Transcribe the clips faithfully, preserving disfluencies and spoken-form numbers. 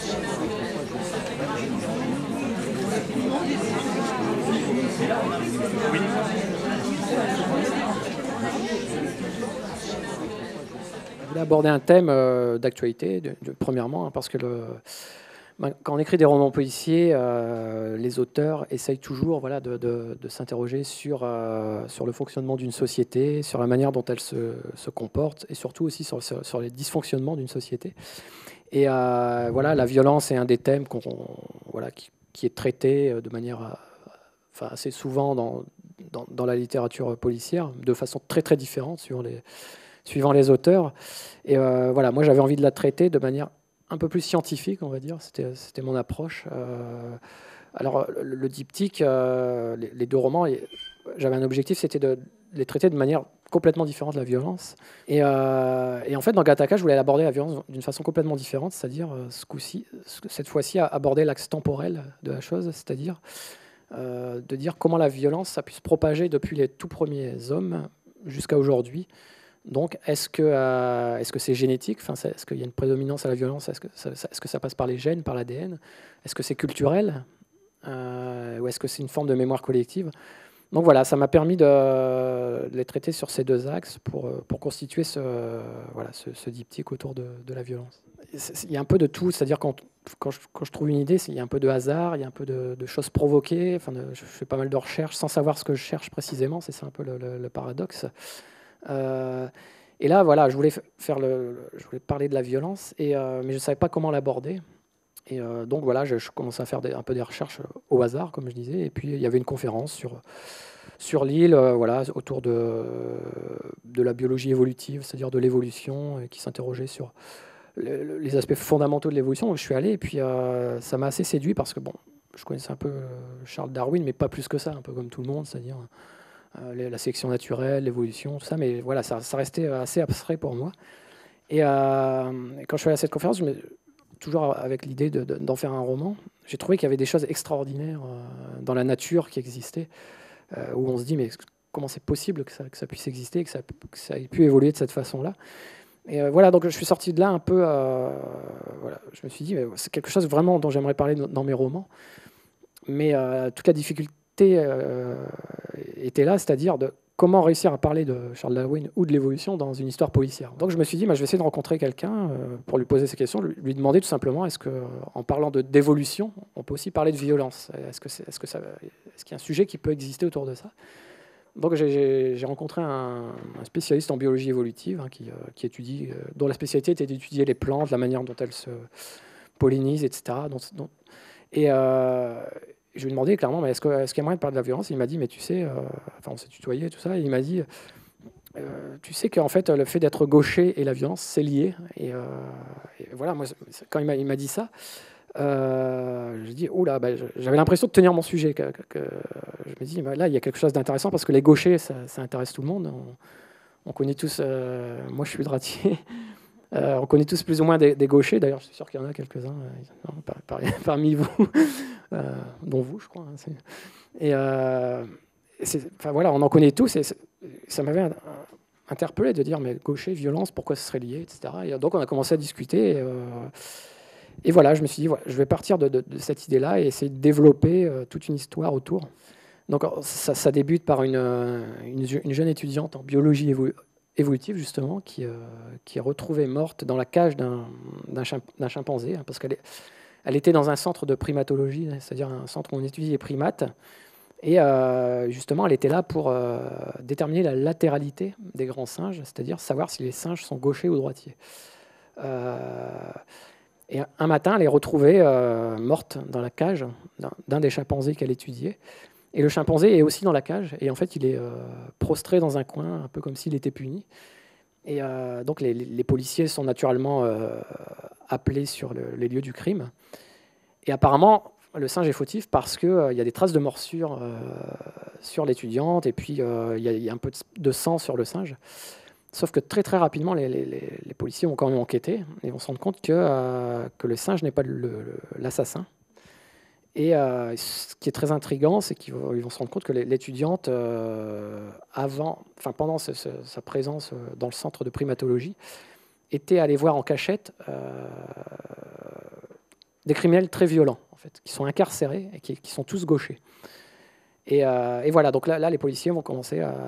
Je voulais aborder un thème euh, d'actualité, de, de, premièrement, hein, parce que le, ben, quand on écrit des romans policiers, euh, les auteurs essayent toujours voilà, de, de, de s'interroger sur, euh, sur le fonctionnement d'une société, sur la manière dont elle se, se comporte, et surtout aussi sur, sur, sur les dysfonctionnements d'une société. Et euh, voilà, la violence est un des thèmes qu'on, voilà, qui, qui est traité de manière euh, enfin, assez souvent dans, dans, dans la littérature policière, de façon très très différente sur les, suivant les auteurs. Et euh, voilà, moi j'avais envie de la traiter de manière un peu plus scientifique, on va dire. C'était, c'était mon approche. Euh, alors le, le diptyque, euh, les, les deux romans, j'avais un objectif, c'était de les traiter de manière complètement différente de la violence. Et, euh, et en fait, dans Gattaca, je voulais aborder la violence d'une façon complètement différente, c'est-à-dire euh, ce coup-ci, cette fois-ci, aborder l'axe temporel de la chose, c'est-à-dire euh, de dire comment la violence ça puisse se propager depuis les tout premiers hommes jusqu'à aujourd'hui. Donc, est-ce que, euh, est-ce que c'est génétique, enfin, est-ce qu'il y a une prédominance à la violence, est-ce que ça, est-ce que ça passe par les gènes, par l'A D N, est-ce que c'est culturel, euh, ou est-ce que c'est une forme de mémoire collective? Donc voilà, ça m'a permis de, de les traiter sur ces deux axes pour, pour constituer ce, voilà, ce, ce diptyque autour de, de la violence. Il y a un peu de tout, c'est-à-dire quand, quand, je, quand je trouve une idée, il y a un peu de hasard, il y a un peu de, de choses provoquées, enfin de, je fais pas mal de recherches sans savoir ce que je cherche précisément, c'est ça un peu le, le, le paradoxe. Euh, et là, voilà, je voulais faire le, je voulais parler de la violence, et, euh, mais je ne savais pas comment l'aborder. Et euh, donc voilà, je, je commençais à faire des, un peu des recherches au hasard, comme je disais. Et puis il y avait une conférence sur, sur l'île, euh, voilà, autour de, de la biologie évolutive, c'est-à-dire de l'évolution, qui s'interrogeait sur le, les aspects fondamentaux de l'évolution. Donc je suis allé, et puis euh, ça m'a assez séduit parce que bon, je connaissais un peu Charles Darwin, mais pas plus que ça, un peu comme tout le monde, c'est-à-dire euh, la sélection naturelle, l'évolution, tout ça. Mais voilà, ça, ça restait assez abstrait pour moi. Et, euh, et quand je suis allé à cette conférence, je me toujours avec l'idée de, de, d'en faire un roman, j'ai trouvé qu'il y avait des choses extraordinaires euh, dans la nature qui existaient, euh, où on se dit, mais comment c'est possible que ça, que ça puisse exister, que ça, que ça ait pu évoluer de cette façon-là. Et euh, voilà, donc je suis sorti de là un peu, euh, voilà, je me suis dit, mais c'est quelque chose vraiment dont j'aimerais parler dans mes romans, mais euh, toute la difficulté euh, était là, c'est-à-dire de comment réussir à parler de Charles Darwin ou de l'évolution dans une histoire policière. Donc je me suis dit, bah, je vais essayer de rencontrer quelqu'un euh, pour lui poser ces questions, lui demander tout simplement, est-ce qu'en parlant de, d'évolution, on peut aussi parler de violence? Est-ce, que c'est, est-ce, que ça, est-ce qu'il y a un sujet qui peut exister autour de ça? Donc j'ai, j'ai, j'ai rencontré un, un spécialiste en biologie évolutive hein, qui, euh, qui étudie, euh, dont la spécialité était d'étudier les plantes, la manière dont elles se pollinisent, et cetera. Donc, donc, et... Euh, je lui ai demandé clairement, mais est-ce, que, est-ce qu'il y a moyen de parler de la violence? Il m'a dit, mais tu sais, euh, enfin on s'est tutoyé, tout ça, et il m'a dit, euh, tu sais qu'en fait, le fait d'être gaucher et la violence, c'est lié. Et, euh, et voilà, moi, quand il m'a, il m'a dit ça, euh, j'ai dit, oula, bah, j'avais l'impression de tenir mon sujet. Que, que, que, je me dis, bah, là, il y a quelque chose d'intéressant, parce que les gauchers, ça, ça intéresse tout le monde. On, on connaît tous, euh, moi je suis droitier, Euh, on connaît tous plus ou moins des, des gauchers, d'ailleurs je suis sûr qu'il y en a quelques-uns euh, non, par, par, parmi vous, euh, dont vous je crois. Hein, c'est... Et euh, c'est, enfin, voilà, on en connaît tous, et ça m'avait interpellé de dire mais gaucher, violence, pourquoi ce serait lié, et cetera. Et donc on a commencé à discuter, et, euh, et voilà, je me suis dit, voilà, je vais partir de, de, de cette idée-là et essayer de développer euh, toute une histoire autour. Donc ça, ça débute par une, une, une jeune étudiante en biologie évolutive, évolutive justement, qui, euh, qui est retrouvée morte dans la cage d'un, d'un, chimp- d'un chimpanzé, hein, parce qu'elle est, elle était dans un centre de primatologie, c'est-à-dire un centre où on étudie les primates, et euh, justement elle était là pour euh, déterminer la latéralité des grands singes, c'est-à-dire savoir si les singes sont gauchers ou droitiers. Euh, et un matin, elle est retrouvée euh, morte dans la cage d'un, d'un des chimpanzés qu'elle étudiait. Et le chimpanzé est aussi dans la cage, et en fait, il est euh, prostré dans un coin, un peu comme s'il était puni. Et euh, donc, les, les policiers sont naturellement euh, appelés sur le, les lieux du crime. Et apparemment, le singe est fautif parce qu'il euh, y a des traces de morsure euh, sur l'étudiante, et puis euh, il y, y a un peu de sang sur le singe. Sauf que très très rapidement, les, les, les policiers vont quand même enquêter, et vont se rendre compte que, euh, que le singe n'est pas le, le, l'assassin. Et euh, ce qui est très intriguant, c'est qu'ils vont, ils vont se rendre compte que l'étudiante, euh, avant, enfin pendant ce, ce, sa présence dans le centre de primatologie, était allée voir en cachette euh, des criminels très violents, en fait, qui sont incarcérés et qui, qui sont tous gauchers. Et, euh, et voilà, donc là, là, les policiers vont commencer à,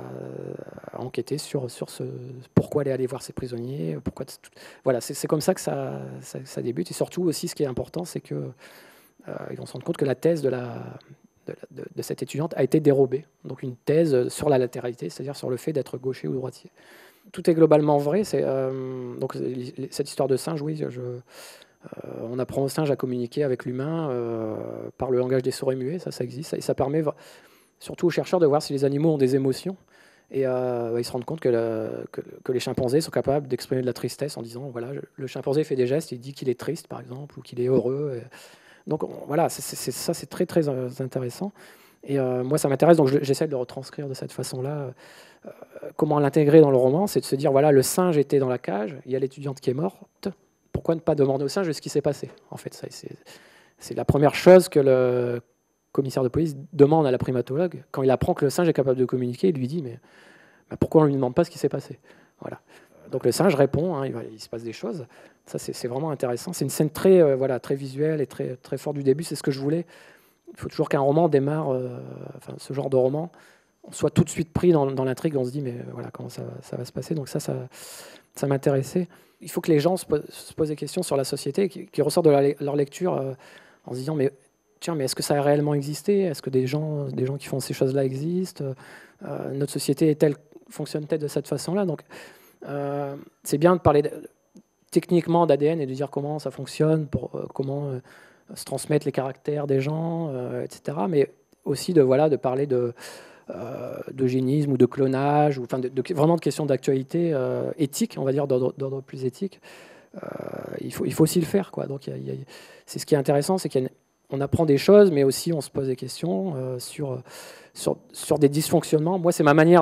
à enquêter sur, sur ce, pourquoi aller, aller voir ces prisonniers. Pourquoi, voilà, c'est comme ça que ça, ça, ça débute. Et surtout aussi, ce qui est important, c'est qu'ils euh, vont se rendre compte que la thèse de, la, de, de, de cette étudiante a été dérobée. Donc une thèse sur la latéralité, c'est-à-dire sur le fait d'être gaucher ou droitier. Tout est globalement vrai. Euh, donc cette histoire de singe, oui, je... Euh, on apprend au singe à communiquer avec l'humain euh, par le langage des sourds et muets, ça, ça existe. Et ça permet surtout aux chercheurs de voir si les animaux ont des émotions. Et euh, bah, ils se rendent compte que, le, que, que les chimpanzés sont capables d'exprimer de la tristesse en disant, voilà, le chimpanzé fait des gestes, il dit qu'il est triste, par exemple, ou qu'il est heureux. Et donc on, voilà, c'est, c'est, ça c'est très très intéressant. Et euh, moi ça m'intéresse, donc j'essaie de le retranscrire de cette façon-là. Euh, comment l'intégrer dans le roman, c'est de se dire, voilà, le singe était dans la cage, il y a l'étudiante qui est morte. Pourquoi ne pas demander au singe ce qui s'est passé? En fait, c'est la première chose que le commissaire de police demande à la primatologue. Quand il apprend que le singe est capable de communiquer, il lui dit, mais, mais pourquoi on ne lui demande pas ce qui s'est passé? Voilà. Donc le singe répond, hein, il, va, il se passe des choses. Ça, c'est vraiment intéressant. C'est une scène très, euh, voilà, très visuelle et très, très forte du début. C'est ce que je voulais. Il faut toujours qu'un roman démarre, euh, enfin, ce genre de roman, on soit tout de suite pris dans, dans l'intrigue. On se dit, mais voilà, comment ça, ça va se passer? Donc ça, ça, ça m'intéressait. Il faut que les gens se posent, se posent des questions sur la société, qui, qui ressortent de la, leur lecture euh, en se disant, mais tiens, mais est-ce que ça a réellement existé? Est-ce que des gens, des gens qui font ces choses-là existent? euh, Notre société est-elle, fonctionne-t-elle de cette façon-là? Donc, euh, c'est bien de parler de, techniquement d'A D N et de dire comment ça fonctionne, pour, euh, comment euh, se transmettre les caractères des gens, euh, et cetera. Mais aussi de, voilà, de parler de... Euh, d'eugénisme ou de clonage, ou, enfin de, de, vraiment de questions d'actualité euh, éthique, on va dire d'ordre plus éthique, euh, il, faut, il faut aussi le faire, quoi. Donc c'est ce qui est intéressant, c'est qu'on apprend des choses, mais aussi on se pose des questions euh, sur, sur, sur des dysfonctionnements. Moi, c'est ma manière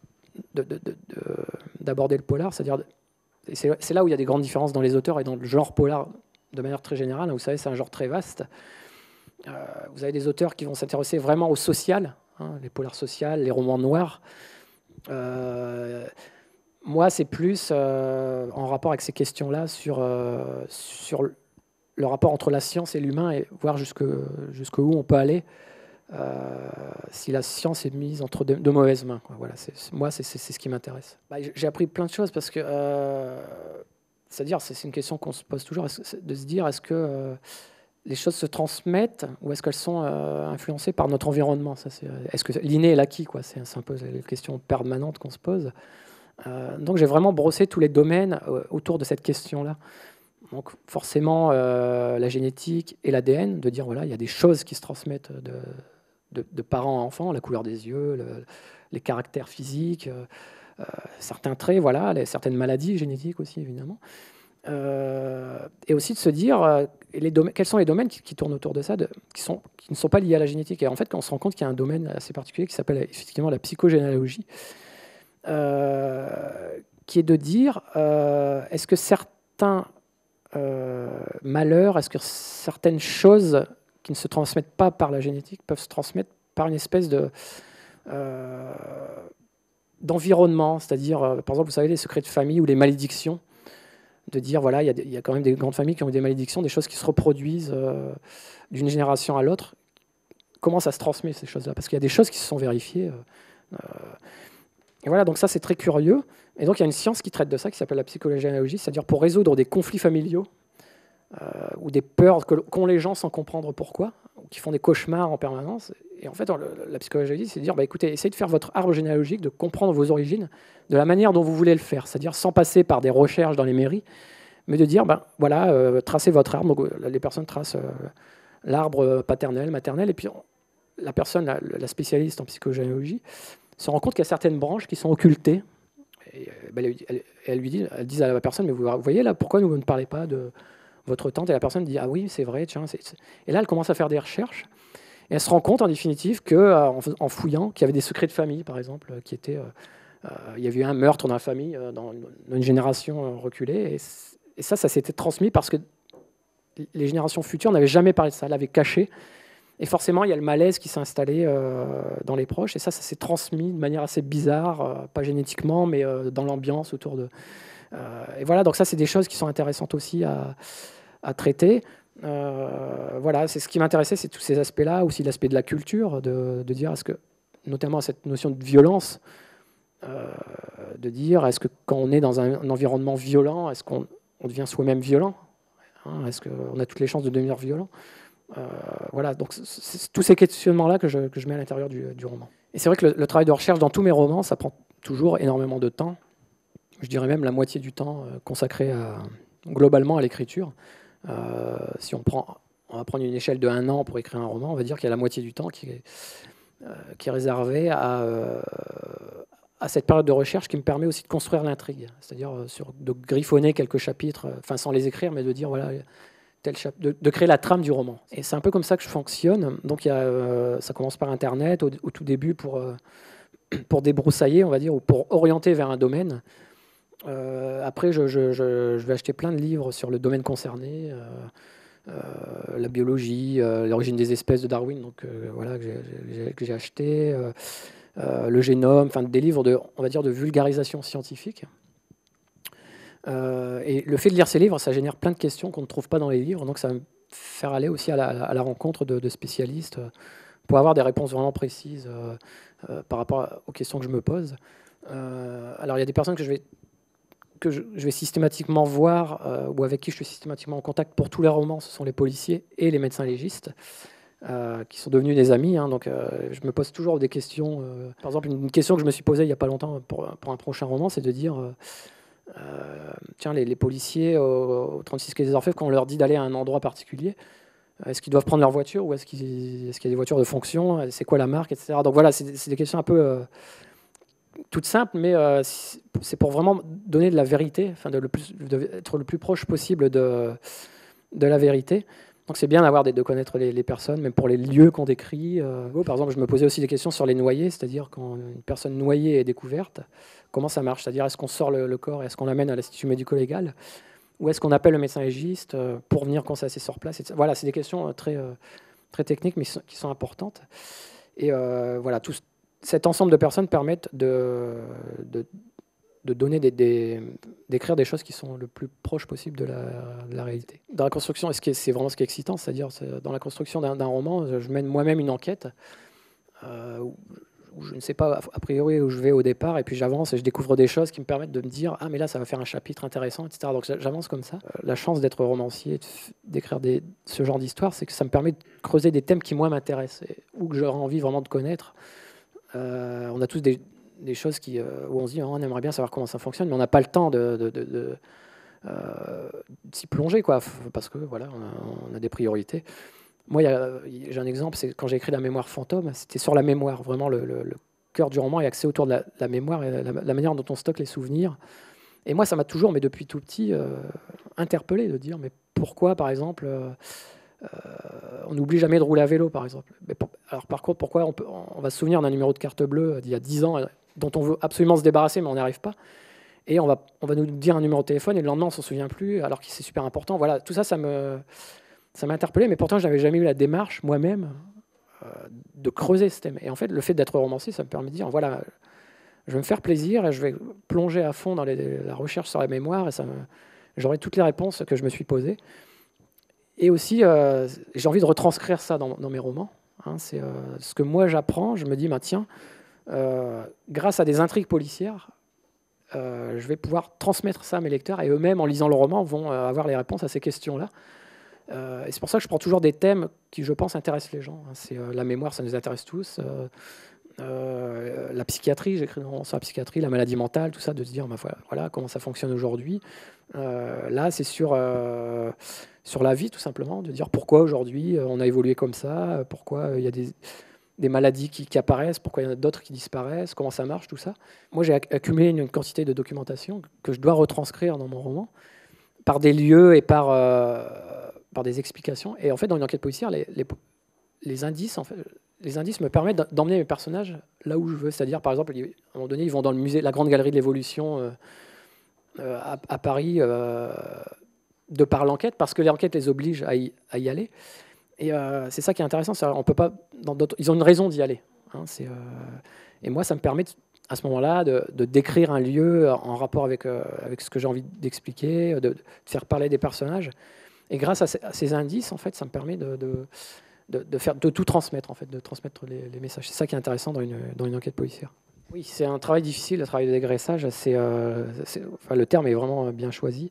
d'aborder le polar, c'est-à-dire, c'est là où il y a des grandes différences dans les auteurs et dans le genre polar de manière très générale. Vous savez, c'est un genre très vaste. Euh, vous avez des auteurs qui vont s'intéresser vraiment au social, hein, les polars sociales, les romans noirs. Euh, moi, c'est plus euh, en rapport avec ces questions-là sur, euh, sur le rapport entre la science et l'humain et voir jusqu'où jusqu'où on peut aller euh, si la science est mise entre de, de mauvaises mains, quoi. Voilà, c'est, moi, c'est ce qui m'intéresse. Bah, j'ai appris plein de choses parce que, euh, c'est-à-dire, c'est une question qu'on se pose toujours, de se dire, est-ce que euh, les choses se transmettent ou est-ce qu'elles sont euh, influencées par notre environnement? Est-ce que l'inné est l'acquis, quoi? C'est un peu la question permanente qu'on se pose. Euh, donc j'ai vraiment brossé tous les domaines euh, autour de cette question-là. Donc forcément euh, la génétique et l'A D N, de dire voilà, il y a des choses qui se transmettent de, de, de parents à enfants, la couleur des yeux, le, les caractères physiques, euh, euh, certains traits, voilà, les, certaines maladies génétiques aussi évidemment. Euh, et aussi de se dire euh, les quels sont les domaines qui, qui tournent autour de ça, de, qui, sont, qui ne sont pas liés à la génétique. Et en fait, quand on se rend compte qu'il y a un domaine assez particulier qui s'appelle effectivement la psychogénéalogie, euh, qui est de dire euh, est-ce que certains euh, malheurs, est-ce que certaines choses qui ne se transmettent pas par la génétique peuvent se transmettre par une espèce de euh, d'environnement, c'est-à-dire, euh, par exemple, vous savez, les secrets de famille ou les malédictions, de dire, voilà, il y, y a quand même des grandes familles qui ont eu des malédictions, des choses qui se reproduisent euh, d'une génération à l'autre. Comment ça se transmet, ces choses-là? Parce qu'il y a des choses qui se sont vérifiées. Euh, et voilà, donc ça, c'est très curieux. Et donc, il y a une science qui traite de ça, qui s'appelle la psychogénéalogie, c'est-à-dire pour résoudre des conflits familiaux euh, ou des peurs qu'ont les gens sans comprendre pourquoi, ou qui font des cauchemars en permanence. Et en fait, la psychogénéalogie, c'est de dire, bah, écoutez, essayez de faire votre arbre généalogique, de comprendre vos origines de la manière dont vous voulez le faire, c'est-à-dire sans passer par des recherches dans les mairies, mais de dire, ben, voilà, euh, tracez votre arbre. Donc, les personnes tracent euh, l'arbre paternel, maternel, et puis on, la personne, la, la spécialiste en psychogénéalogie, se rend compte qu'il y a certaines branches qui sont occultées. Et, ben, elle, elle, elle lui dit, elle dit à la personne, mais vous voyez là, pourquoi vous ne parlez pas de votre tante? Et la personne dit, ah oui, c'est vrai, tiens. C'est, c'est... Et là, elle commence à faire des recherches. Et elle se rend compte, en définitive, qu'en en fouillant, qu'il y avait des secrets de famille, par exemple, qui étaient... Euh, euh, il y avait eu un meurtre dans la famille, euh, dans, une, dans une génération reculée. Et, et ça, ça s'était transmis parce que les générations futures n'avaient jamais parlé de ça, l'avaient caché. Et forcément, il y a le malaise qui s'est installé euh, dans les proches. Et ça, ça s'est transmis de manière assez bizarre, euh, pas génétiquement, mais euh, dans l'ambiance autour de... Euh, et voilà, donc ça, c'est des choses qui sont intéressantes aussi à, à traiter. Euh, voilà, c'est ce qui m'intéressait, c'est tous ces aspects-là, aussi l'aspect de la culture, de, de dire, est-ce que, notamment cette notion de violence, euh, de dire, est-ce que quand on est dans un, un environnement violent, est-ce qu'on on devient soi-même violent, hein, est-ce qu'on a toutes les chances de devenir violent? euh, Voilà, donc c'est, c'est tous ces questionnements-là que je, que je mets à l'intérieur du, du roman. Et c'est vrai que le, le travail de recherche dans tous mes romans, ça prend toujours énormément de temps. Je dirais même la moitié du temps consacré à, globalement à l'écriture. Euh, si on, prend, on va prendre une échelle de un an pour écrire un roman, on va dire qu'il y a la moitié du temps qui est, euh, qui est réservé à, euh, à cette période de recherche qui me permet aussi de construire l'intrigue, c'est-à-dire euh, sur, de griffonner quelques chapitres, enfin sans les écrire, mais de dire voilà, tel chap- de, de créer la trame du roman. Et c'est un peu comme ça que je fonctionne. Donc il y a, euh, ça commence par Internet au, au tout début pour, euh, pour débroussailler, on va dire, ou pour orienter vers un domaine. Euh, après, je, je, je, je vais acheter plein de livres sur le domaine concerné, euh, euh, la biologie, euh, l'origine des espèces de Darwin, donc euh, voilà que j'ai, j'ai, que j'ai acheté, euh, euh, le génome, enfin des livres de, on va dire, de vulgarisation scientifique. Euh, et le fait de lire ces livres, ça génère plein de questions qu'on ne trouve pas dans les livres, donc ça va me faire aller aussi à la, à la rencontre de, de spécialistes euh, pour avoir des réponses vraiment précises euh, euh, par rapport aux questions que je me pose. Euh, alors il y a des personnes que je vais que je, je vais systématiquement voir euh, ou avec qui je suis systématiquement en contact pour tous les romans, ce sont les policiers et les médecins légistes euh, qui sont devenus des amis. Hein, donc euh, je me pose toujours des questions. Euh, par exemple, une question que je me suis posée il n'y a pas longtemps pour, pour un prochain roman, c'est de dire euh, euh, tiens, les, les policiers au, au trente-six quai des Orfèvres, quand on leur dit d'aller à un endroit particulier, est-ce qu'ils doivent prendre leur voiture ou est-ce qu'il, est-ce qu'il y a des voitures de fonction? C'est quoi la marque, et cetera. Donc voilà, c'est, c'est des questions un peu euh, toutes simples, mais euh, c'est pour vraiment donner de la vérité, enfin de le plus, de être le plus proche possible de, de la vérité. Donc c'est bien d'avoir des, de connaître les, les personnes, même pour les lieux qu'on décrit. Euh, par exemple, je me posais aussi des questions sur les noyés, c'est-à-dire quand une personne noyée est découverte, comment ça marche? C'est-à-dire est-ce qu'on sort le, le corps et est-ce qu'on l'amène à l'institut médico-légal? Ou est-ce qu'on appelle le médecin légiste euh, pour venir constater sur place? Voilà, c'est des questions très, euh, très techniques, mais qui sont, qui sont importantes. Et euh, voilà, tout cet ensemble de personnes permettent de, de, de donner des, des, d'écrire des choses qui sont le plus proches possible de la, de la réalité. Dans la construction, et ce qui est, c'est vraiment ce qui est excitant, c'est-à-dire c'est, dans la construction d'un, d'un roman, je mène moi-même une enquête euh, où, où je ne sais pas a priori où je vais au départ, et puis j'avance et je découvre des choses qui me permettent de me dire ah mais là ça va faire un chapitre intéressant, et cetera. Donc j'avance comme ça. Euh, la chance d'être romancier, d'écrire des, ce genre d'histoire, c'est que ça me permet de creuser des thèmes qui moi m'intéressent ou que j'aurais envie vraiment de connaître. Euh, on a tous des, des choses qui, euh, où on se dit oh, on aimerait bien savoir comment ça fonctionne, mais on n'a pas le temps de, de, de, de euh, s'y plonger, quoi, parce que voilà, on a, on a des priorités. Moi, y a, j'ai un exemple, c'est quand j'ai écrit La mémoire fantôme, c'était sur la mémoire, vraiment le, le, le cœur du roman est axé autour de la, la mémoire et la, la manière dont on stocke les souvenirs. Et moi, ça m'a toujours, mais depuis tout petit, euh, interpellé de dire mais pourquoi, par exemple, euh, Euh, on n'oublie jamais de rouler à vélo, par exemple. Mais pour, alors, par contre, pourquoi on, peut, on va se souvenir d'un numéro de carte bleue d'il y a dix ans, dont on veut absolument se débarrasser, mais on n'y arrive pas. Et on va, on va nous dire un numéro de téléphone, et le lendemain, on ne s'en souvient plus, alors que c'est super important. Voilà, tout ça, ça, me, ça m'a interpellé, mais pourtant, je n'avais jamais eu la démarche, moi-même, euh, de creuser ce thème. Et en fait, le fait d'être romancier, ça me permet de dire, voilà, je vais me faire plaisir, et je vais plonger à fond dans les, la recherche sur la mémoire, et ça me, j'aurai toutes les réponses que je me suis posées. Et aussi, euh, j'ai envie de retranscrire ça dans, dans mes romans. Hein, c'est euh, ce que moi j'apprends. Je me dis, bah, tiens, euh, grâce à des intrigues policières, euh, je vais pouvoir transmettre ça à mes lecteurs et eux-mêmes, en lisant le roman, vont euh, avoir les réponses à ces questions-là. Euh, et c'est pour ça que je prends toujours des thèmes qui, je pense, intéressent les gens. Hein. C'est euh, la mémoire, ça nous intéresse tous. Euh, euh, la psychiatrie, j'écris un roman sur la psychiatrie, la maladie mentale, tout ça, de se dire, bah, voilà, voilà comment ça fonctionne aujourd'hui. Euh, là, c'est sur euh, sur la vie, tout simplement, de dire pourquoi aujourd'hui on a évolué comme ça, pourquoi il y a des, des maladies qui, qui apparaissent, pourquoi il y en a d'autres qui disparaissent, comment ça marche, tout ça. Moi, j'ai accumulé une quantité de documentation que je dois retranscrire dans mon roman par des lieux et par, euh, par des explications. Et en fait, dans une enquête policière, les, les, les indices, en fait, les indices me permettent d'emmener mes personnages là où je veux. C'est-à-dire, par exemple, à un moment donné, ils vont dans le musée, la Grande Galerie de l'Évolution euh, euh, à, à Paris, euh, de par l'enquête, parce que l'enquête les oblige à y, à y aller. Et euh, c'est ça qui est intéressant. On peut pas, dans ils ont une raison d'y aller. Hein, c'est, euh, et moi, ça me permet, de, à ce moment-là, de, de décrire un lieu en rapport avec, euh, avec ce que j'ai envie d'expliquer, de, de faire parler des personnages. Et grâce à ces, à ces indices, en fait, ça me permet de, de, de, de, faire, de tout transmettre, en fait, de transmettre les, les messages. C'est ça qui est intéressant dans une, dans une enquête policière. Oui, c'est un travail difficile, le travail de dégraissage. C'est, euh, c'est, enfin, le terme est vraiment bien choisi.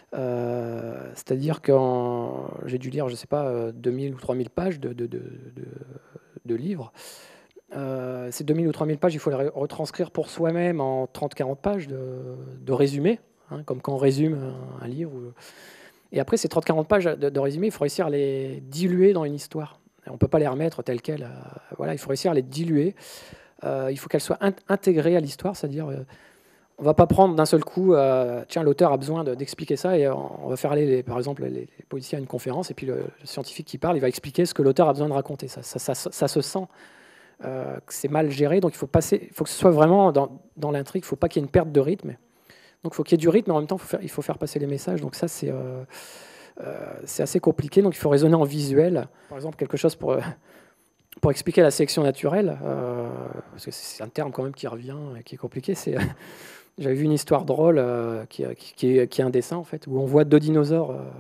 Euh, c'est-à-dire que j'ai dû lire, je ne sais pas, deux mille ou trois mille pages de, de, de, de, de livres. Euh, ces deux mille ou trois mille pages, il faut les retranscrire pour soi-même en trente à quarante pages de, de résumé, hein, comme quand on résume un, un livre. Ou... Et après, ces trente à quarante pages de, de résumé, il faut réussir à les diluer dans une histoire. Et on ne peut pas les remettre telles quelles. Euh, voilà, il faut réussir à les diluer. Euh, il faut qu'elles soient in intégrées à l'histoire, c'est-à-dire... Euh, on ne va pas prendre d'un seul coup, euh, tiens, l'auteur a besoin d'expliquer ça, et on va faire aller, les, par exemple, les, les policiers à une conférence, et puis le, le scientifique qui parle, il va expliquer ce que l'auteur a besoin de raconter. Ça, ça, ça, ça se sent euh, que c'est mal géré, donc il faut, passer, il faut que ce soit vraiment dans, dans l'intrigue, il ne faut pas qu'il y ait une perte de rythme. Donc il faut qu'il y ait du rythme, mais en même temps, il faut faire, il faut faire passer les messages. Donc ça, c'est euh, euh, assez compliqué, donc il faut raisonner en visuel. Par exemple, quelque chose pour... Euh, Pour expliquer la sélection naturelle, euh, parce que c'est un terme quand même qui revient et qui est compliqué, c'est... J'avais vu une histoire drôle euh, qui, qui, qui, est, qui est un dessin en fait, où on voit deux dinosaures, euh,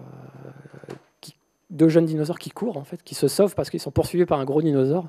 qui, deux jeunes dinosaures qui courent en fait, qui se sauvent parce qu'ils sont poursuivis par un gros dinosaure.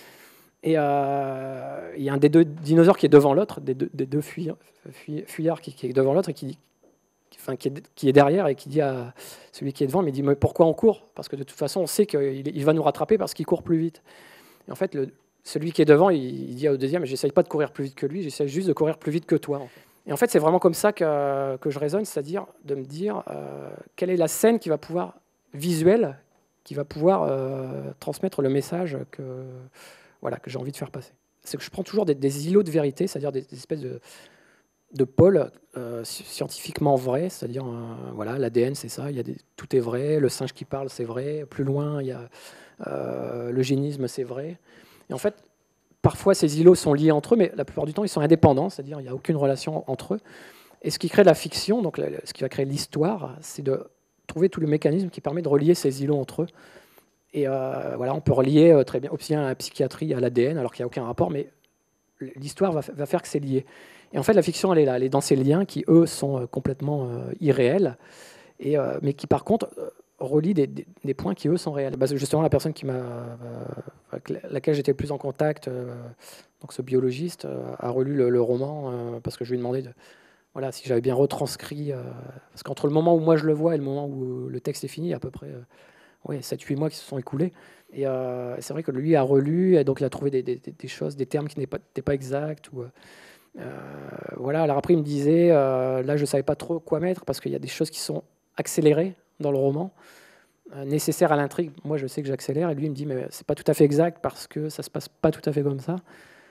Et euh, il y a un des deux dinosaures qui est devant l'autre, des deux, des deux fuyards, fuyards qui, qui est devant l'autre et qui, qui, enfin, qui, est, qui est derrière et qui dit à celui qui est devant, mais il dit mais pourquoi on court? Parce que de toute façon on sait qu'il il va nous rattraper parce qu'il court plus vite. Et en fait, le, celui qui est devant, il, il dit au deuxième, mais j'essaye pas de courir plus vite que lui, j'essaye juste de courir plus vite que toi. En fait. Et en fait, c'est vraiment comme ça que, que je raisonne, c'est-à-dire de me dire euh, quelle est la scène qui va pouvoir, visuelle, qui va pouvoir euh, transmettre le message que, voilà, que j'ai envie de faire passer. C'est que je prends toujours des, des îlots de vérité, c'est-à-dire des, des espèces de, de pôles euh, scientifiquement vrais, c'est-à-dire euh, voilà, l'A D N c'est ça, il y a des, tout est vrai, le singe qui parle c'est vrai, plus loin il y a euh, l'eugénisme c'est vrai. Et en fait, parfois, ces îlots sont liés entre eux, mais la plupart du temps, ils sont indépendants, c'est-à-dire qu'il n'y a aucune relation entre eux. Et ce qui crée la fiction, donc ce qui va créer l'histoire, c'est de trouver tout le mécanisme qui permet de relier ces îlots entre eux. Et euh, voilà, on peut relier euh, très bien aussi bien à la psychiatrie, à l'A D N, alors qu'il n'y a aucun rapport, mais l'histoire va, va faire que c'est lié. Et en fait, la fiction, elle est là, elle est dans ces liens qui, eux, sont euh, complètement euh, irréels, et, euh, mais qui, par contre... Euh, relie des, des, des points qui, eux, sont réels. Bah, justement, la personne qui m'a, euh, laquelle j'étais le plus en contact, euh, donc ce biologiste, euh, a relu le, le roman euh, parce que je lui ai demandé de, voilà, si j'avais bien retranscrit. Euh, parce qu'entre le moment où moi je le vois et le moment où le texte est fini, il y a à peu près euh, ouais, sept huit mois qui se sont écoulés. Et euh, c'est vrai que lui a relu, et donc il a trouvé des, des, des choses, des termes qui n'étaient pas, pas exacts. Ou, euh, voilà. Alors après, il me disait, euh, là, je ne savais pas trop quoi mettre parce qu'il y a des choses qui sont accélérées dans le roman, euh, nécessaire à l'intrigue. Moi, je sais que j'accélère, et lui, il me dit, mais c'est pas tout à fait exact parce que ça se passe pas tout à fait comme ça.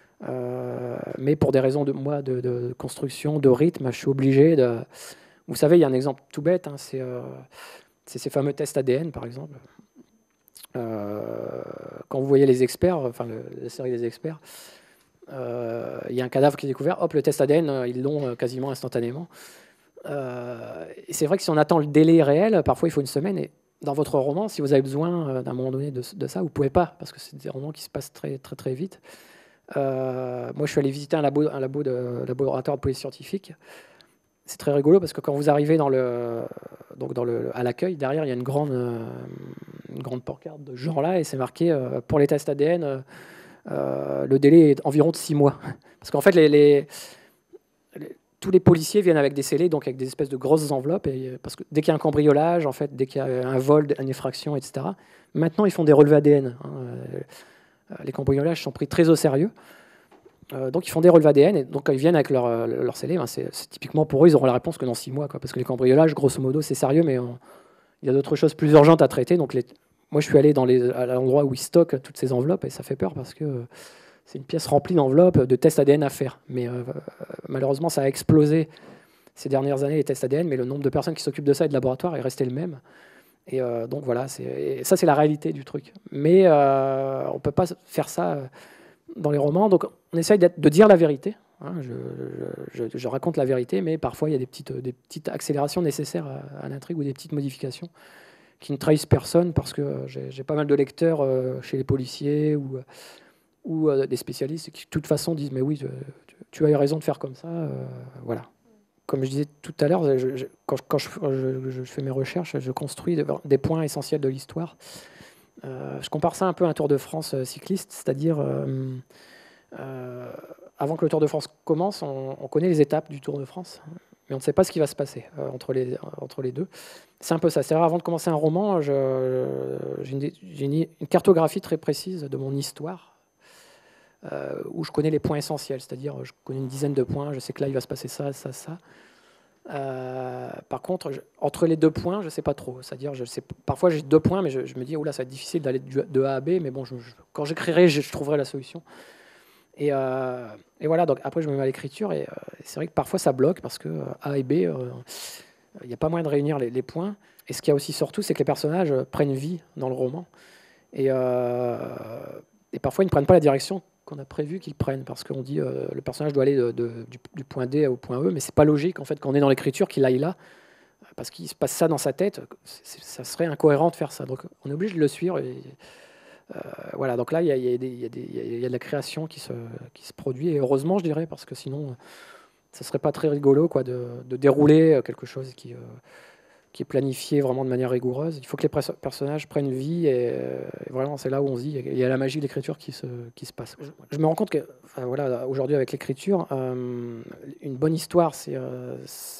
Euh, mais pour des raisons de moi, de, de construction, de rythme, je suis obligé de. Vous savez, il y a un exemple tout bête, hein, c'est euh, ces fameux tests A D N, par exemple. Euh, quand vous voyez les experts, enfin le, la série des experts, euh, il y a un cadavre qui est découvert, hop, le test A D N, ils l'ont quasiment instantanément. Euh, et c'est vrai que si on attend le délai réel, parfois il faut une semaine. Et dans votre roman, si vous avez besoin d'un moment donné de, de ça, vous ne pouvez pas, parce que c'est des romans qui se passent très très très vite. Euh, moi, je suis allé visiter un labo, un labo de laboratoire de police scientifique. C'est très rigolo parce que quand vous arrivez dans le, donc dans le, à l'accueil, derrière, il y a une grande, une grande pancarte de ce genre-là, et c'est marqué euh, pour les tests A D N, euh, le délai est environ de six mois. Parce qu'en fait, les, les, les tous les policiers viennent avec des scellés, donc avec des espèces de grosses enveloppes, et, parce que dès qu'il y a un cambriolage, en fait, dès qu'il y a un vol, une effraction, et cetera, maintenant, ils font des relevés A D N. Hein. Les cambriolages sont pris très au sérieux. Euh, donc, ils font des relevés A D N, et donc, quand ils viennent avec leur, leur scellé, ben, c'est typiquement pour eux, ils auront la réponse que dans six mois. Quoi, parce que les cambriolages, grosso modo, c'est sérieux, mais on, il y a d'autres choses plus urgentes à traiter. Donc, les, moi, je suis allé dans les, à l'endroit où ils stockent toutes ces enveloppes, et ça fait peur parce que euh, c'est une pièce remplie d'enveloppes, de tests A D N à faire. Mais euh, malheureusement, ça a explosé ces dernières années, les tests A D N, mais le nombre de personnes qui s'occupent de ça et de laboratoires est resté le même. Et euh, donc voilà, et ça, c'est la réalité du truc. Mais euh, on ne peut pas faire ça dans les romans. Donc on essaye de dire la vérité. Hein, je, je, je raconte la vérité, mais parfois il y a des petites, des petites accélérations nécessaires à, à l'intrigue ou des petites modifications qui ne trahissent personne, parce que j'ai pas mal de lecteurs euh, chez les policiers ou, ou euh, des spécialistes qui de toute façon disent mais oui, tu, tu as eu raison de faire comme ça. Euh, voilà. comme je disais tout à l'heure, je, je, quand, je, quand je, je, je fais mes recherches, je construis des points essentiels de l'histoire. Euh, je compare ça un peu à un Tour de France cycliste, c'est-à-dire euh, euh, avant que le Tour de France commence, on, on connaît les étapes du Tour de France, mais on ne sait pas ce qui va se passer euh, entre, les, entre les deux. C'est un peu ça. C'est-à-dire, avant de commencer un roman, j'ai une, une, une cartographie très précise de mon histoire, euh, où je connais les points essentiels, c'est-à-dire je connais une dizaine de points, je sais que là, il va se passer ça, ça, ça. Euh, par contre, je, entre les deux points, je ne sais pas trop. C'est-à-dire, je sais, parfois j'ai deux points, mais je, je me dis, oh là, ça va être difficile d'aller de A à B, mais bon, je, je, quand j'écrirai, je, je trouverai la solution. Et, euh, et voilà, donc après, je me mets à l'écriture, et, euh, et c'est vrai que parfois ça bloque, parce que euh, A et B, il euh, n'y a pas moyen de réunir les, les points. Et ce qu'il y a aussi surtout, c'est que les personnages prennent vie dans le roman. Et, euh, et parfois, ils ne prennent pas la direction qu'on a prévu qu'ils prennent, parce qu'on dit euh, le personnage doit aller de, de, du, du point D au point E, mais c'est pas logique en fait quand on est dans l'écriture qu'il aille là, parce qu'il se passe ça dans sa tête, ça serait incohérent de faire ça. Donc on est obligé de le suivre. Et, euh, voilà, donc là il y, y, y, y, y a de la création qui se, qui se produit, et heureusement je dirais, parce que sinon ça serait pas très rigolo quoi, de, de dérouler quelque chose qui... Euh, qui est planifié vraiment de manière rigoureuse. Il faut que les personnages prennent vie, et, et vraiment c'est là où on se dit, il y a la magie de l'écriture qui se, qui se passe. Je, je me rends compte que, enfin, voilà, aujourd'hui avec l'écriture, euh, une bonne histoire, c'est, euh,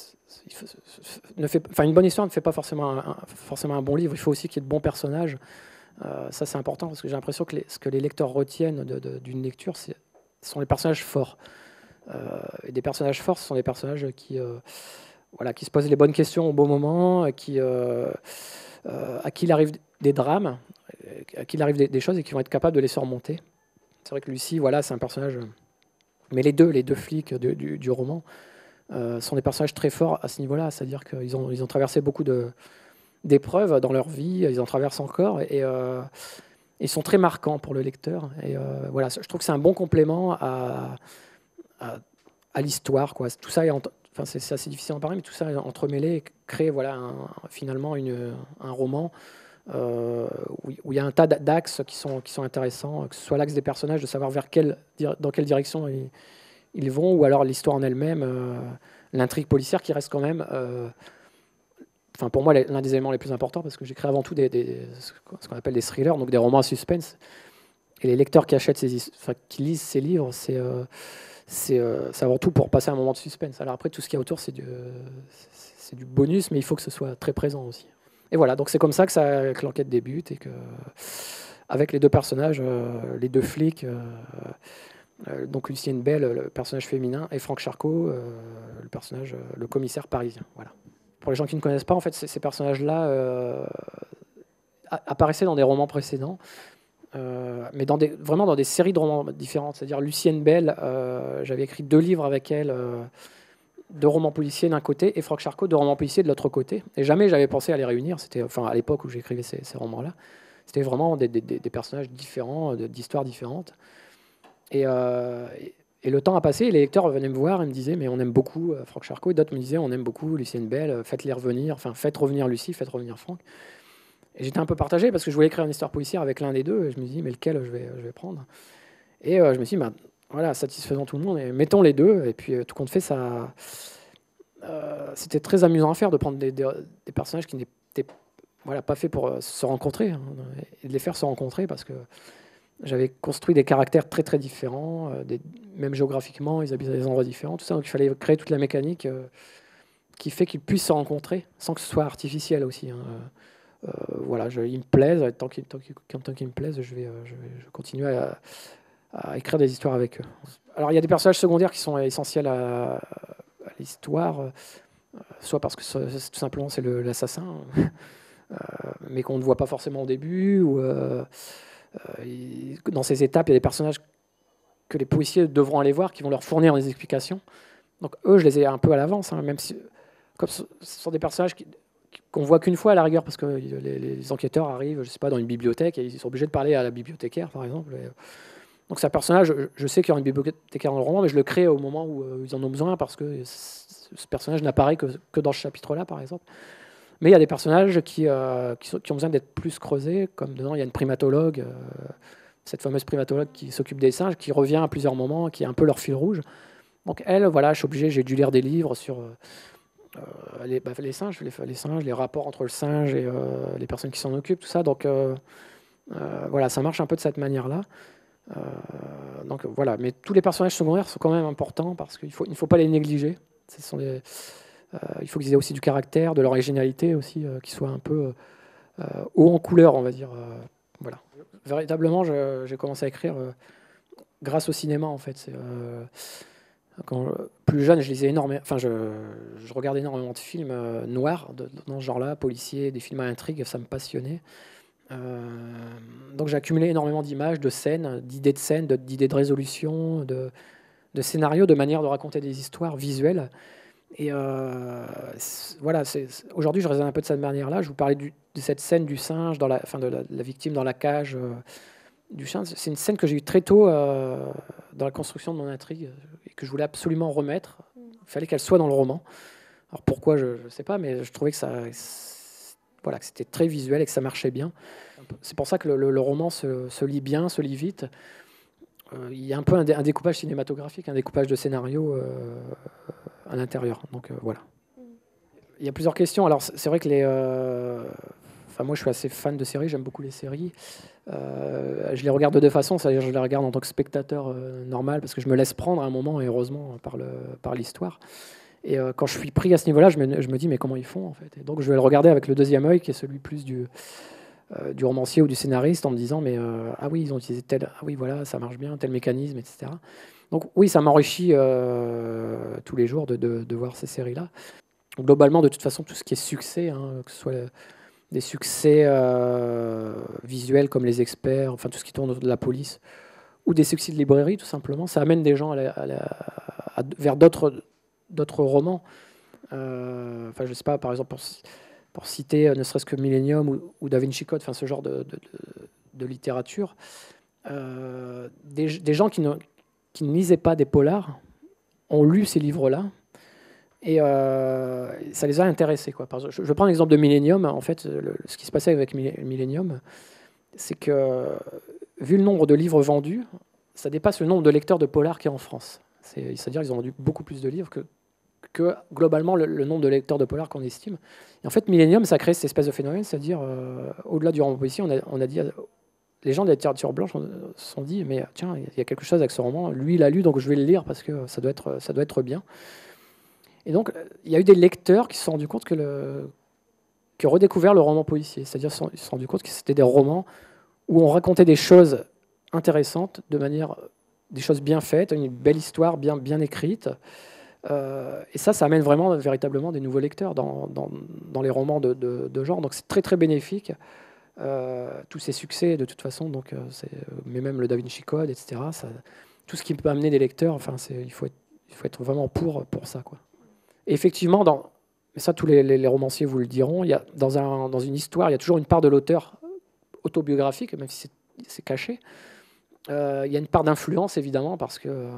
ne fait, enfin, une bonne histoire ne fait pas forcément un, un, forcément un bon livre. Il faut aussi qu'il y ait de bons personnages. Euh, ça c'est important, parce que j'ai l'impression que les, ce que les lecteurs retiennent de, de, d'une lecture, ce sont les personnages forts. Euh, et des personnages forts, ce sont des personnages qui... Euh, Voilà, qui se posent les bonnes questions au bon moment, qui, euh, euh, à qui il arrive des drames, à qui il arrive des, des choses, et qui vont être capables de les surmonter. C'est vrai que Lucie, voilà, c'est un personnage... Mais les deux, les deux flics de, du, du roman euh, sont des personnages très forts à ce niveau-là, c'est-à-dire qu'ils ont, ils ont traversé beaucoup de, d'épreuves dans leur vie, ils en traversent encore, et euh, ils sont très marquants pour le lecteur. Et euh, voilà, je trouve que c'est un bon complément à, à, à l'histoire, quoi. Tout ça est... En, Enfin, c'est, c'est assez difficile d'en parler, mais tout ça entremêlé crée voilà, un, finalement une, un roman euh, où, où il y a un tas d'axes qui sont, qui sont intéressants, que ce soit l'axe des personnages, de savoir vers quelle, dans quelle direction ils, ils vont, ou alors l'histoire en elle-même, euh, l'intrigue policière qui reste quand même, euh, enfin pour moi, l'un des éléments les plus importants, parce que j'écris avant tout des, des, ce qu'on appelle des thrillers, donc des romans à suspense. Et les lecteurs qui achètent ces, enfin, qui lisent ces livres, c'est... Euh, C'est euh, avant tout pour passer un moment de suspense. Alors après, tout ce qu'il y a autour, c'est du, c'est du bonus, mais il faut que ce soit très présent aussi. Et voilà, donc c'est comme ça que, ça, que l'enquête débute, et que, avec les deux personnages, euh, les deux flics, euh, euh, donc Lucienne Bell, le personnage féminin, et Franck Charcot, euh, le personnage, le commissaire parisien. Voilà. Pour les gens qui ne connaissent pas, en fait, ces, ces personnages-là euh, apparaissaient dans des romans précédents. Euh, mais dans des, vraiment dans des séries de romans différentes. C'est-à-dire Lucienne Bell, euh, j'avais écrit deux livres avec elle, euh, deux romans policiers d'un côté, et Franck Charcot, deux romans policiers de l'autre côté. Et jamais j'avais pensé à les réunir. C'était, enfin, à l'époque où j'écrivais ces, ces romans-là, c'était vraiment des, des, des personnages différents, d'histoires différentes. Et, euh, et, et le temps a passé, et les lecteurs venaient me voir et me disaient, mais on aime beaucoup euh, Franck Charcot, et d'autres me disaient, on aime beaucoup Lucienne Bell, faites-les revenir, enfin, faites revenir Lucie, faites revenir Franck. Et j'étais un peu partagé, parce que je voulais écrire une histoire policière avec l'un des deux, et je me dis, mais lequel je vais, je vais prendre? Et euh, je me suis dit, bah, voilà, satisfaisant tout le monde, et mettons les deux. Et puis, euh, tout compte fait, ça, euh, c'était très amusant à faire, de prendre des, des, des personnages qui n'étaient voilà, pas faits pour euh, se rencontrer, hein, et de les faire se rencontrer, parce que j'avais construit des caractères très très différents, euh, des, même géographiquement, ils habitent dans des endroits différents, tout ça. Donc il fallait créer toute la mécanique euh, qui fait qu'ils puissent se rencontrer, sans que ce soit artificiel aussi, hein. Euh, voilà, je, ils me plaisent, tant qu'ils, tant qu'ils, tant qu'ils me plaisent, je vais, je vais, je vais continuer à, à écrire des histoires avec eux. Alors il y a des personnages secondaires qui sont essentiels à, à l'histoire, euh, soit parce que c'est, tout simplement c'est le, l'assassin, euh, mais qu'on ne voit pas forcément au début, ou euh, euh, il, dans ces étapes, il y a des personnages que les policiers devront aller voir, qui vont leur fournir des explications. Donc eux, je les ai un peu à l'avance, hein, même si comme ce, ce sont des personnages qui qu'on voit qu'une fois à la rigueur, parce que les, les enquêteurs arrivent, je sais pas, dans une bibliothèque, et ils sont obligés de parler à la bibliothécaire, par exemple. Et donc c'est un personnage, je, je sais qu'il y aura une bibliothécaire dans le roman, mais je le crée au moment où euh, ils en ont besoin, parce que ce personnage n'apparaît que, que dans ce chapitre-là, par exemple. Mais il y a des personnages qui, euh, qui, sont, qui ont besoin d'être plus creusés, comme dedans, il y a une primatologue, euh, cette fameuse primatologue qui s'occupe des singes, qui revient à plusieurs moments, qui est un peu leur fil rouge. Donc elle, voilà, je suis obligé, j'ai dû lire des livres sur euh, les, bah, les singes, les, les singes, les rapports entre le singe et euh, les personnes qui s'en occupent, tout ça. Donc euh, euh, voilà, ça marche un peu de cette manière-là. Euh, donc voilà, mais tous les personnages secondaires sont quand même importants parce qu'il faut, il ne faut pas les négliger. Ce sont des, euh, il faut qu'ils aient aussi du caractère, de l'originalité aussi, euh, qu'ils soient un peu euh, haut en couleur, on va dire. Euh, voilà. Véritablement, je- j'ai commencé à écrire euh, grâce au cinéma, en fait. C'est, euh, quand plus jeune, je lisais énormément, enfin, je, je regardais énormément de films euh, noirs de- dans ce genre-là, policiers, des films à intrigue, ça me passionnait. Euh, donc j'ai accumulé énormément d'images, de scènes, d'idées de scènes, de- d'idées de résolution, de, de scénarios, de manière de raconter des histoires visuelles. Et euh, c'est- voilà, c'est- c'est- aujourd'hui, je raisonne un peu de cette manière-là. Je vous parlais du- de cette scène du singe, dans la, enfin de la, de la victime dans la cage euh, du chien. C'est une scène que j'ai eue très tôt euh, dans la construction de mon intrigue et que je voulais absolument remettre. Il fallait qu'elle soit dans le roman. Alors pourquoi, je ne sais pas, mais je trouvais que ça, voilà, que c'était très visuel et que ça marchait bien. C'est pour ça que le, le- le roman se, se lit bien, se lit vite. Euh, il y a un peu un, dé- un découpage cinématographique, un découpage de scénario euh, à l'intérieur. Donc euh, voilà. Il y a plusieurs questions. Alors c'est c'est vrai que les, euh, enfin moi je suis assez fan de séries, j'aime beaucoup les séries. Euh, je les regarde de deux façons, c'est-à-dire je les regarde en tant que spectateur euh, normal parce que je me laisse prendre à un moment et heureusement par le par l'histoire. Et euh, quand je suis pris à ce niveau-là, je me, je me dis mais comment ils font en fait. Et donc je vais le regarder avec le deuxième œil qui est celui plus du euh, du romancier ou du scénariste en me disant mais euh, ah oui ils ont utilisé tel, ah oui voilà ça marche bien tel mécanisme, et cetera. Donc oui ça m'enrichit euh, tous les jours de, de, de voir ces séries-là. Globalement de toute façon tout ce qui est succès, hein, que ce soit des succès euh, visuels comme Les Experts, enfin tout ce qui tourne autour de la police, ou des succès de librairie tout simplement, ça amène des gens à la- à la- à- vers d'autres d'autres romans. Euh, enfin, je sais pas, par exemple, pour, pour citer euh, ne serait-ce que Millennium ou, ou Da Vinci Code, enfin ce genre de, de- de- de littérature, euh, des, des gens qui ne, qui ne lisaient pas des polars ont lu ces livres-là et euh, ça les a intéressés, quoi. Par exemple, je, je prends l'exemple de Millennium. En fait, le- ce qui se passait avec Mille- Millennium, c'est que vu le nombre de livres vendus, ça dépasse le nombre de lecteurs de polars qu'il y a en France. C'est- C'est-à-dire qu'ils ont vendu beaucoup plus de livres que que globalement le, le nombre de lecteurs de polar qu'on estime. Et en fait, Millennium, ça crée cette espèce de phénomène, c'est-à-dire, euh, au-delà du roman policier, on a, on a dit, les gens de la littérature blanche se sont dit, mais tiens, il y a quelque chose avec ce roman, lui, il a lu, donc je vais le lire parce que ça doit être, ça doit être bien. Et donc, il y a eu des lecteurs qui se sont rendus compte que le, qui ont redécouvert le roman policier, c'est-à-dire ils se sont, ils se sont rendus compte que c'était des romans où on racontait des choses intéressantes, de manière, des choses bien faites, une belle histoire bien, bien écrite. Euh, et ça, ça amène vraiment véritablement des nouveaux lecteurs dans, dans, dans les romans de, de, de genre. Donc c'est très très bénéfique. Euh, tous ces succès, de toute façon, donc, euh, c'est, mais même le Da Vinci Code, et cetera. Ça, tout ce qui peut amener des lecteurs, enfin, c'est, il, faut être, il faut être vraiment pour, pour ça, quoi. Et effectivement, dans, mais ça, tous les, les, les romanciers vous le diront, il y a, dans, un, dans une histoire, il y a toujours une part de l'auteur autobiographique, même si c'est, c'est caché. Euh, il y a une part d'influence, évidemment, parce que euh,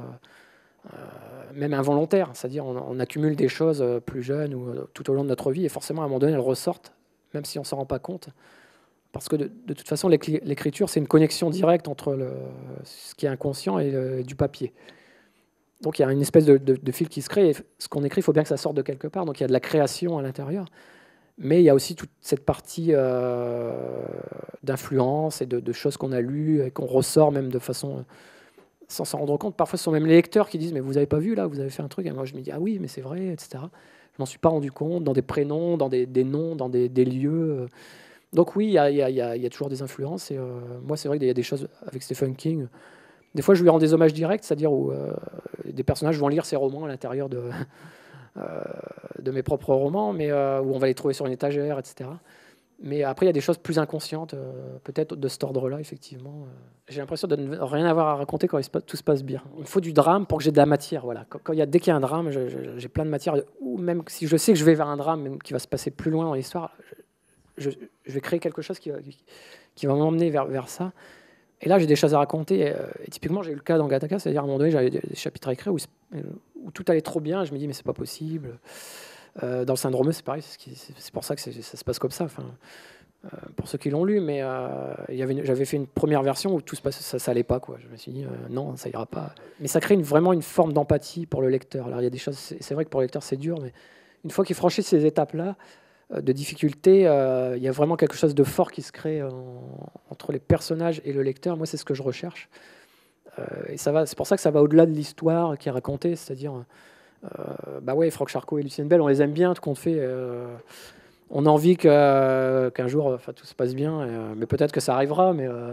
même involontaire, c'est-à-dire on, on accumule des choses euh, plus jeunes ou euh, tout au long de notre vie, et forcément à un moment donné elles ressortent, même si on s'en rend pas compte, parce que de, de toute façon l'écri- l'écriture c'est une connexion directe entre le, ce qui est inconscient et le- du papier. Donc il y a une espèce de, de- de fil qui se crée, et ce qu'on écrit, il faut bien que ça sorte de quelque part, donc il y a de la création à l'intérieur, mais il y a aussi toute cette partie euh, d'influence et de, de choses qu'on a lues et qu'on ressort même de façon sans s'en rendre compte. Parfois, ce sont même les lecteurs qui disent mais vous avez pas vu là, vous avez fait un truc. Et moi, je me dis ah oui, mais c'est vrai, et cetera. Je m'en suis pas rendu compte dans des prénoms, dans des, des noms, dans des, des lieux. Donc oui, il y a, il y a- il y a- il y a toujours des influences. Et euh, moi, c'est vrai qu'il y a des choses avec Stephen King. Des fois, je lui rends des hommages directs, c'est-à-dire où euh, des personnages vont lire ses romans à l'intérieur de, euh, de mes propres romans, mais euh, où on va les trouver sur une étagère, et cetera. Mais après, il y a des choses plus inconscientes, euh, peut-être de cet ordre-là, effectivement. euh. J'ai l'impression de ne rien avoir à raconter quand il se passe- tout se passe bien. Il faut du drame pour que j'ai de la matière. Voilà. Quand, quand il y a, dès qu'il y a un drame, je- je- j'ai plein de matière. Ou même si je sais que je vais vers un drame même qui va se passer plus loin dans l'histoire, je, je- je vais créer quelque chose qui, va- qui- qui va m'emmener vers, vers ça. Et là, j'ai des choses à raconter. Et, euh, et typiquement, j'ai eu le cas dans Gattaca, c'est-à-dire à un moment donné, j'avais des, des chapitres à écrire où, il se- où tout allait trop bien. Et je me dis, mais c'est pas possible. Euh, dans le syndrome, c'est pareil. C'est ce qui- c'est- c'est pour ça que c'est- ça se passe comme ça. Enfin, euh, pour ceux qui l'ont lu, mais euh, j'avais fait une première version où tout se passe, ça, ça allait pas, quoi. Je me suis dit, euh, non, ça ira pas. Mais ça crée une, vraiment une forme d'empathie pour le lecteur. Alors, il y a des choses, c'est vrai que pour le lecteur, c'est dur, mais une fois qu'il franchit ces étapes-là, euh, de difficulté, euh, il y a vraiment quelque chose de fort qui se crée en, entre les personnages et le lecteur. Moi, c'est ce que je recherche. Euh, et ça va, c'est pour ça que ça va au-delà de l'histoire qui est racontée, c'est-à-dire, euh, bah ouais, Franck Charcot et Lucienne Bell, on les aime bien, tout compte fait. Euh, on a envie que, euh, qu'un jour, enfin, tout se passe bien, et, euh, mais peut-être que ça arrivera. Mais euh,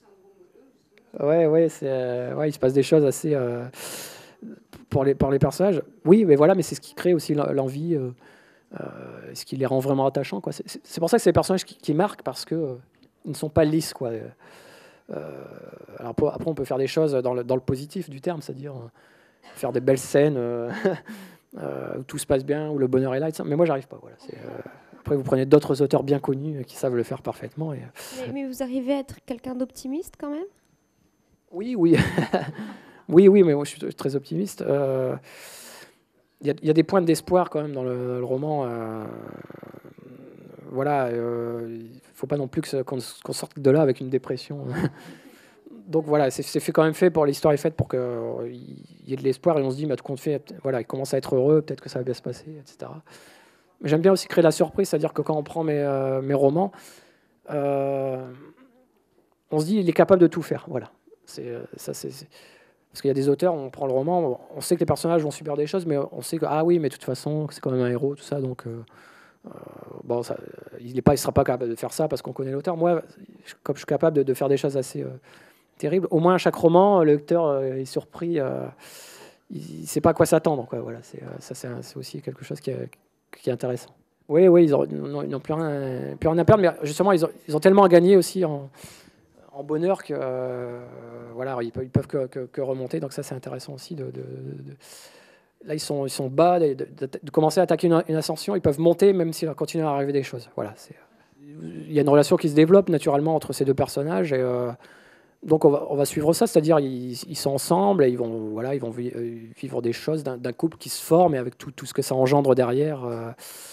ouais, ouais, c'est, euh, ouais, il se passe des choses assez euh, pour les pour les personnages. Oui, mais voilà, mais c'est ce qui crée aussi l'envie, euh, euh, ce qui les rend vraiment attachants, quoi. C'est, c'est pour ça que c'est des personnages qui, qui marquent parce que euh, ils ne sont pas lisses, quoi. Euh, alors après, on peut faire des choses dans le, dans le positif du terme, c'est-à-dire euh, faire des belles scènes euh, euh, où tout se passe bien, où le bonheur est là. Mais moi, j'arrive pas. Voilà. C'est, euh, après, vous prenez d'autres auteurs bien connus euh, qui savent le faire parfaitement. Et, mais, mais vous arrivez à être quelqu'un d'optimiste quand même? Oui, oui. oui, oui, mais moi, je suis très optimiste. Il euh, y, y a des points d'espoir quand même dans le, le roman. Euh, voilà, il euh, ne faut pas non plus que, qu'on, qu'on sorte de là avec une dépression. Donc voilà, c'est, c'est fait quand même fait pour l'histoire est faite pour qu'il euh, y ait de l'espoir et on se dit, bah, tout compte fait, voilà, il commence à être heureux, peut-être que ça va bien se passer, et cetera. Mais j'aime bien aussi créer la surprise, c'est-à-dire que quand on prend mes, euh, mes romans, euh, on se dit, il est capable de tout faire. Voilà. C'est, ça, c'est, c'est... Parce qu'il y a des auteurs, on prend le roman, on sait que les personnages vont subir des choses, mais on sait que, ah oui, mais de toute façon, c'est quand même un héros, tout ça, donc euh, euh, bon, ça, il ne sera pas capable de faire ça parce qu'on connaît l'auteur. Moi, comme je suis capable de, de faire des choses assez euh, terribles, au moins à chaque roman, le lecteur euh, est surpris, euh, il ne sait pas à quoi s'attendre, quoi. Voilà, c'est, euh, ça, c'est, un, c'est aussi quelque chose qui est, qui est intéressant. Oui, oui, ils n'ont plus rien, plus rien à perdre, mais justement, ils ont, ils ont tellement à gagner aussi en, en bonheur que euh, voilà, ils peuvent, ils peuvent que, que, que remonter. Donc ça, c'est intéressant aussi. De, de, de... Là, ils sont, ils sont bas, de, de, de commencer à attaquer une, une ascension. Ils peuvent monter, même s'il va continuer à arriver des choses. Voilà, c'est... Il y a une relation qui se développe naturellement entre ces deux personnages. Et, euh, donc on va, on va suivre ça, c'est-à-dire ils, ils sont ensemble et ils vont, voilà, ils vont vivre des choses d'un, d'un couple qui se forme et avec tout, tout ce que ça engendre derrière. Euh,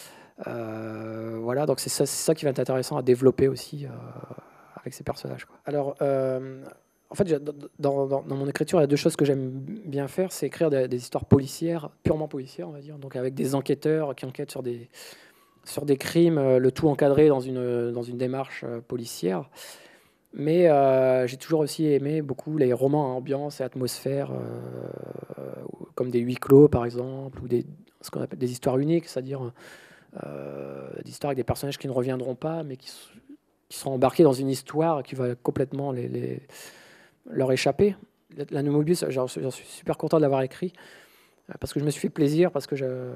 euh, voilà, donc c'est ça, c'est ça qui va être intéressant à développer aussi. Euh, avec ces personnages, quoi. Alors, euh, en fait, dans, dans, dans mon écriture, il y a deux choses que j'aime bien faire, c'est écrire des, des histoires policières, purement policières, on va dire, donc avec des enquêteurs qui enquêtent sur des, sur des crimes, le tout encadré dans une, dans une démarche policière. Mais euh, j'ai toujours aussi aimé beaucoup les romans à ambiance et atmosphère, euh, comme des huis clos, par exemple, ou des, ce qu'on appelle des histoires uniques, c'est-à-dire euh, des histoires avec des personnages qui ne reviendront pas, mais qui qui sont embarqués dans une histoire qui va complètement les, les, leur échapper. La Nomobius, j'en suis super content de l'avoir écrit, parce que je me suis fait plaisir, parce que je, euh,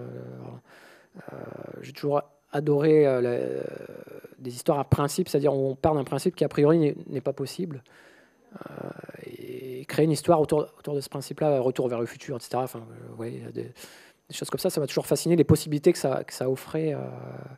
j'ai toujours adoré euh, la, des histoires à principe, c'est-à-dire où on part d'un principe qui a priori n'est, n'est pas possible, euh, et créer une histoire autour, autour de ce principe-là, retour vers le futur, et cetera. Enfin, euh, ouais, des, des choses comme ça, ça m'a toujours fasciné, les possibilités que ça, que ça offrait euh,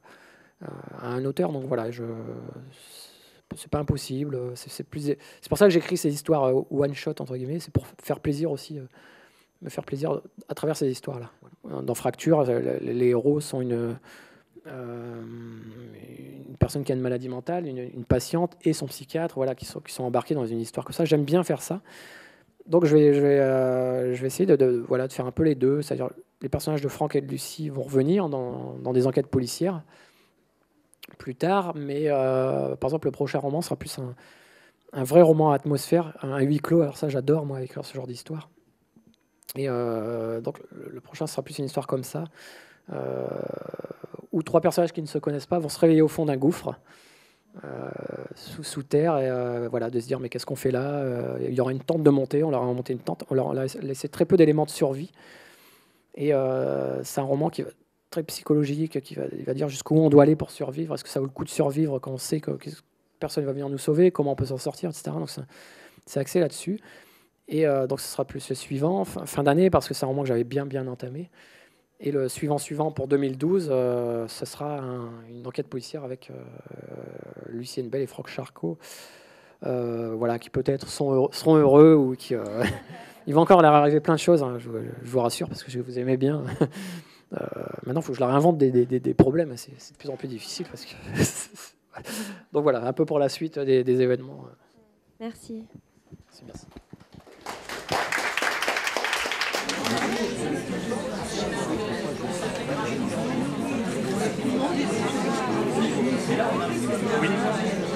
à un auteur. Donc voilà, je, c'est pas impossible. C'est, c'est, plus, c'est pour ça que j'écris ces histoires one shot entre guillemets. C'est pour faire plaisir aussi, me faire plaisir à travers ces histoires-là. Dans Fracture, les héros sont une, euh, une personne qui a une maladie mentale, une, une patiente et son psychiatre, voilà, qui sont, qui sont embarqués dans une histoire comme ça. J'aime bien faire ça. Donc je vais, je vais, euh, je vais essayer de, de, voilà, de faire un peu les deux. C'est-à-dire les personnages de Franck et de Lucie vont revenir dans, dans des enquêtes policières plus tard, mais euh, par exemple le prochain roman sera plus un, un vrai roman à atmosphère, un huis clos. Alors ça, j'adore moi écrire ce genre d'histoire. Et euh, donc le, le prochain sera plus une histoire comme ça, euh, où trois personnages qui ne se connaissent pas vont se réveiller au fond d'un gouffre, euh, sous, sous terre, et euh, voilà, de se dire mais qu'est-ce qu'on fait là. euh, Il y aura une tente de montée, on leur a monté une tente, on leur a laissé très peu d'éléments de survie. Et euh, c'est un roman qui va très psychologique, qui va, il va dire jusqu'où on doit aller pour survivre. Est-ce que ça vaut le coup de survivre quand on sait que, que personne ne va venir nous sauver, comment on peut s'en sortir, et cetera. Donc c'est, c'est axé là-dessus. Et euh, donc ce sera plus le suivant, fin, fin d'année, parce que c'est un roman que j'avais bien bien entamé. Et le suivant suivant pour deux mille douze, euh, ce sera un, une enquête policière avec euh, Lucienne Bell et Franck Charcot, euh, voilà, qui peut-être sont heureux, seront heureux ou qui... Euh, il va encore leur arriver plein de choses, hein, je, je vous rassure, parce que je vous aimais bien. Euh, maintenant, il faut que je leur invente des, des, des problèmes. C'est, c'est de plus en plus difficile parce que Donc voilà, un peu pour la suite des, des événements. Merci. Merci. Oui.